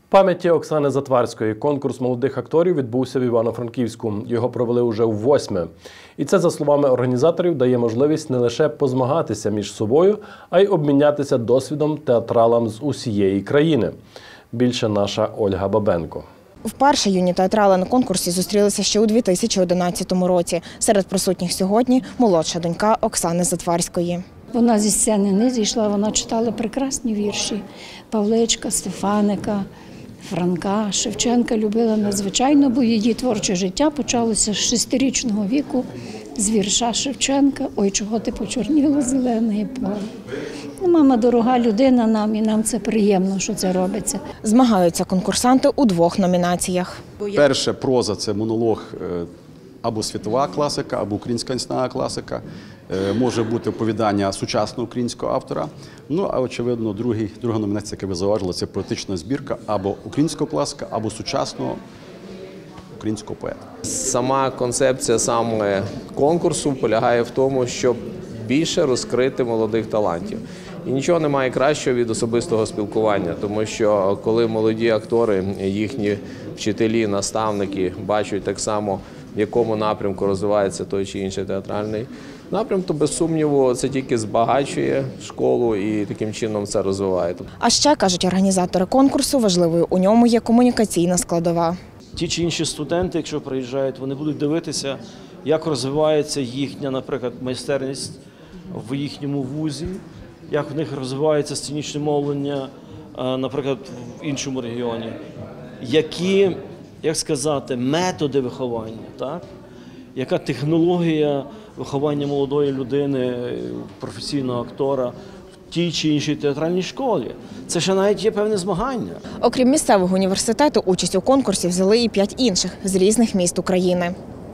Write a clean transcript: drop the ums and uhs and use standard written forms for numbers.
Пам'яті Оксани Затварської конкурс молодих акторів відбувся в Івано-Франківську. Його провели уже ввосьме. І це, за словами організаторів, дає можливість не лише позмагатися між собою, а й обмінятися досвідом театралам з усієї країни. Більше наша Ольга Бабенко. Вперше юні театрали на конкурсі зустрілися ще у 2011 році. Серед присутніх сьогодні молодша донька Оксани Затварської. Вона зі сцени не зійшла, вона читала прекрасні вірші Павличка, Стефаника, Франка, Шевченка любила надзвичайно, бо її творче життя почалося з 6-річного віку, з вірша Шевченка «Ой, чого ти почорніло зелене поле». Мама дорога людина нам, і нам це приємно, що це робиться. Змагаються конкурсанти у 2 номінаціях. Перше проза – це монолог або світова класика, або українська національна класика. Може бути оповідання сучасного українського автора. Ну, а очевидно, друга номінація, яка ви зауважили, це поетична збірка або українського класика, або сучасного українського поета. Сама концепція саме конкурсу полягає в тому, щоб більше розкрити молодих талантів. І нічого немає кращого від особистого спілкування, тому що коли молоді актори, їхні вчителі, наставники бачать так само, в якому напрямку розвивається той чи інший театральний напрям, то без сумніву це тільки збагачує школу і таким чином це розвиває. А ще, кажуть організатори конкурсу, важливою у ньому є комунікаційна складова. Ті чи інші студенти, якщо приїжджають, вони будуть дивитися, як розвивається їхня, наприклад, майстерність в їхньому вузі, як в них розвивається сценічне мовлення, наприклад, в іншому регіоні. Які, як сказати, методи виховання, так? Яка технологія виховання молодої людини, професійного актора в тій чи іншій театральній школі. Це ще навіть є певне змагання. Окрім місцевого університету, участь у конкурсі взяли і 5 інших з різних міст України.